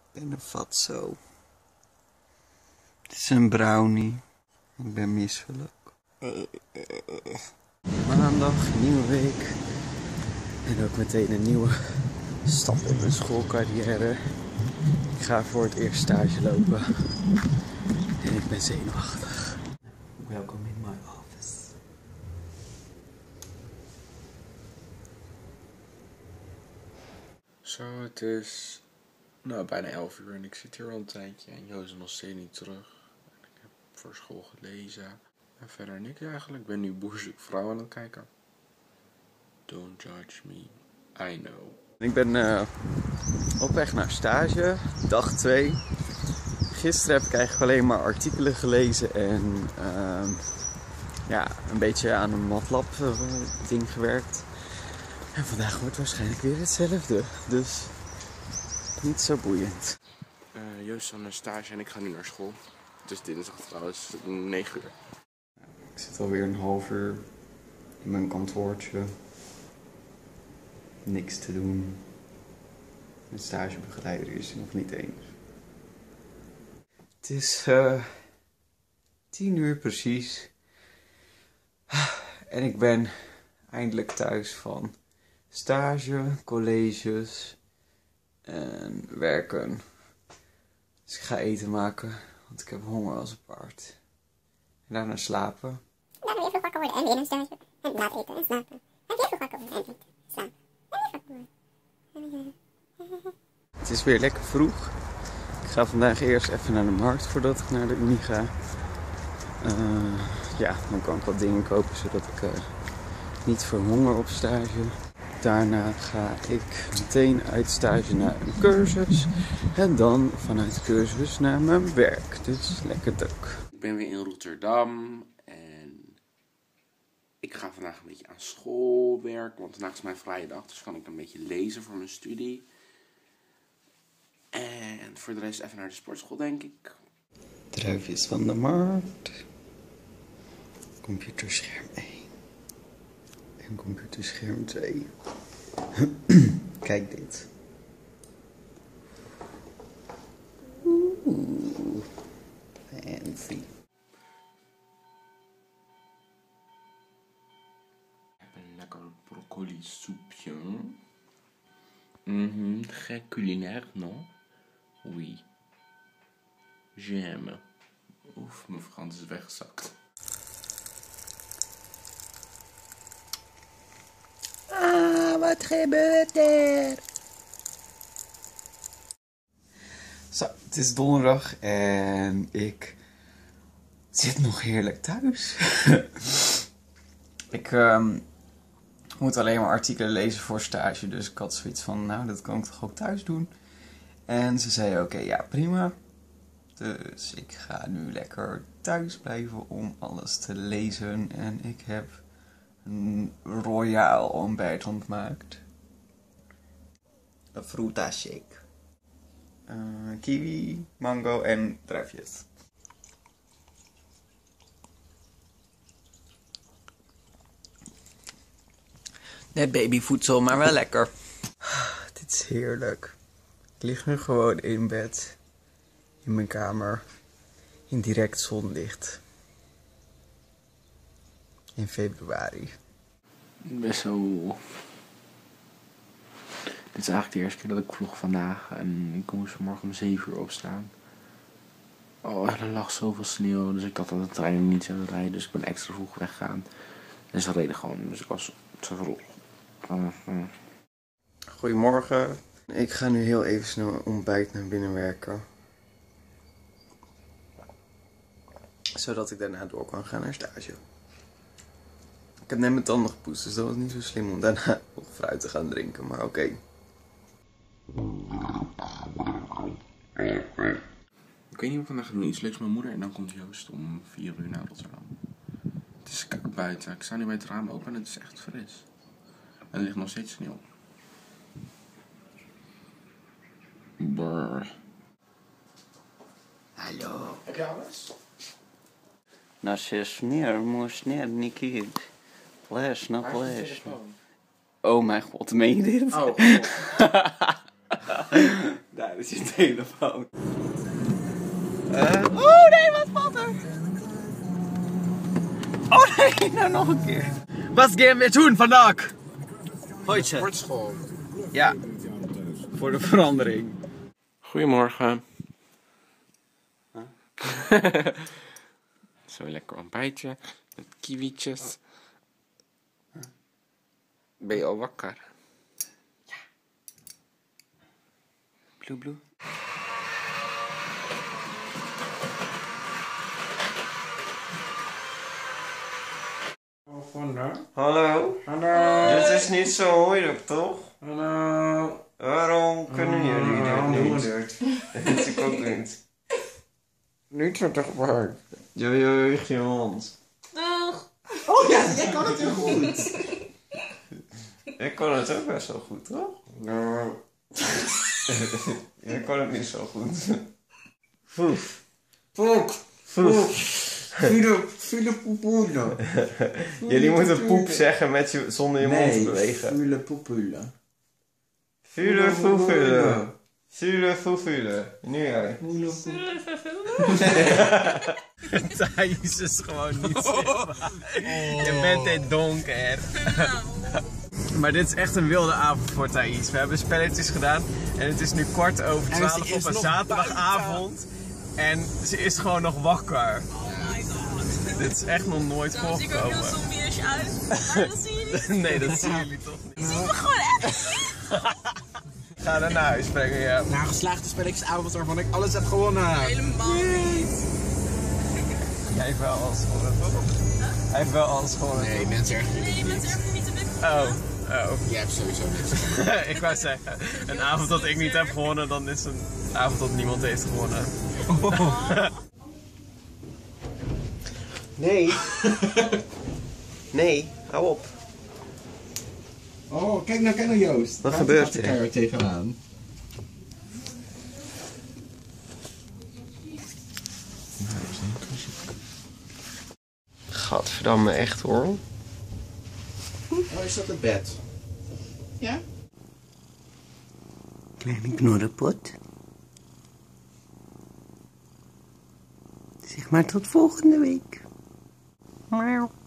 En een fatso. Dit is een brownie. Ik ben misselijk. Maandag, nieuwe week. En ook meteen een nieuwe stap in mijn schoolcarrière. Ik ga voor het eerst stage lopen. En ik ben zenuwachtig. Welcome in my office. Zo, het is bijna 11 uur en ik zit hier al een tijdje en Joost is nog steeds niet terug. Ik heb voor school gelezen en verder niks eigenlijk. Ik ben nu Boer Zoekt Vrouw aan het kijken. Don't judge me, I know. Ik ben op weg naar stage, dag 2. Gisteren heb ik eigenlijk alleen maar artikelen gelezen en een beetje aan een MATLAB ding gewerkt. En vandaag wordt waarschijnlijk weer hetzelfde, dus niet zo boeiend. Joost is aan een stage en ik ga nu naar school. Het is dinsdag trouwens, 9 uur. Ik zit alweer een half uur in mijn kantoortje. Niks te doen. Mijn stagebegeleider is er nog niet eens. Het is 10 uur precies. En ik ben eindelijk thuis van stage, colleges en werken. Dus ik ga eten maken, want ik heb honger als een paard. En daarna slapen. Daarna weer vroeg wakker worden en weer naar stage. En laat eten en slapen. En weer vroeg wakker worden en eten, slapen. En weer wakker worden. Het is weer lekker vroeg. Ik ga vandaag eerst even naar de markt voordat ik naar de unie ga. Dan kan ik wat dingen kopen zodat ik niet verhonger op stage. Daarna ga ik meteen uit stage naar een cursus. En dan vanuit de cursus naar mijn werk. Dus lekker druk. Ik ben weer in Rotterdam. En ik ga vandaag een beetje aan school werken. Want vandaag is mijn vrije dag. Dus kan ik een beetje lezen voor mijn studie. En voor de rest even naar de sportschool, denk ik. Druifjes van de markt. Computerscherm 1. En computerscherm 2. Kijk dit. Oeh. Fancy. Ik heb een lekker broccoli soepje. Très culinaire, non? Oui. J'aime. Oef, mijn Frans is weggezakt. Wat gebeurt er? Zo, het is donderdag en ik zit nog heerlijk thuis. Ik moet alleen maar artikelen lezen voor stage, dus ik had zoiets van, dat kan ik toch ook thuis doen. En ze zei, oké, ja, prima. Dus ik ga nu lekker thuis blijven om alles te lezen. En ik heb een royaal ontbijt ontmaakt. Een fruta shake. Kiwi, mango en druifjes. Net babyvoedsel, maar wel lekker. Dit is heerlijk. Ik lig nu gewoon in bed. In mijn kamer. In direct zonlicht. In februari. Best zo. Dit is eigenlijk de eerste keer dat ik vlog vandaag. En ik moest vanmorgen om 7 uur opstaan. Oh, er lag zoveel sneeuw. Dus ik dacht dat de trein niet zou rijden. Dus ik ben extra vroeg weggegaan. En ze reden gewoon. Dus ik was te vroeg. Goedemorgen. Ik ga nu heel even snel ontbijt naar binnen werken. Zodat ik daarna door kan gaan naar stage. Ik heb net mijn tanden gepoetst, dus dat was niet zo slim om daarna nog fruit te gaan drinken, maar oké. Ik weet niet wat vandaag ga doen. Iets leuks met mijn moeder en dan komt Joost om 4 uur naar Rotterdam. Het is kak buiten. Ik sta nu bij het raam open en het is echt fris. En er ligt nog steeds sneeuw. Brrr. Hallo. Heb je alles? Narcis meer, moest neer, Nicky. Les, naar les. Oh mijn god, meen je dit? Oh. dat is je telefoon. Oh nee, wat valt er? Oh nee, nou nog een keer. Wat gaan we doen vandaag? Heute. Sportschool. Ja, voor de verandering. Goedemorgen. Zo lekker ontbijtje met kiwietjes. Ben je al wakker? Ja. Bloe bloe. Hallo? Hallo? Dit is niet zo moeilijk, toch? Hallo? Waarom kunnen jullie dit niet? Dat is ik ook niet. Niet zo dichtbij. Jojo, je hond. Dag. Oh ja, jij kan het heel goed. Ik kan het ook best wel goed, toch? Nou. Jij kan het niet zo goed. Foef. Poek. Foef. Fule poepule. Jullie moeten poep zeggen zonder je mond te bewegen. Fule poepule. Fule foefule. Fule foefule. Nu jij. Thijs is gewoon niet zichtbaar. Je bent dit donker. Maar dit is echt een wilde avond voor Thijs. We hebben spelletjes gedaan en het is nu 12:15 op een zaterdagavond. En ze is gewoon nog wakker. Dit is echt nog nooit voorgekomen. Ik er ook heel zombieus uit. Maar dat zie je niet. Nee, dat zien jullie toch niet. Je ziet me gewoon echt niet. Ga dan naar huis brengen, ja. Na geslaagde spelletjesavond waarvan ik alles heb gewonnen. Helemaal niet. Jij heeft wel alles gewonnen, toch? Hij heeft wel alles gewonnen. Nee, mensen ergens Nee, je bent echt niet te bek. Oh. Jij hebt sowieso niks. Ik wou zeggen, een avond dat ik niet heb gewonnen, dan is een avond dat niemand heeft gewonnen. Nee. Nee, hou op. Oh, kijk nou Joost. Wat gebeurt er? Daar gaat de tegenaan. Gadverdamme, echt hoor. Oh, is dat het bed? Ja? Kleine knorrenpot. Zeg maar tot volgende week. Miauw.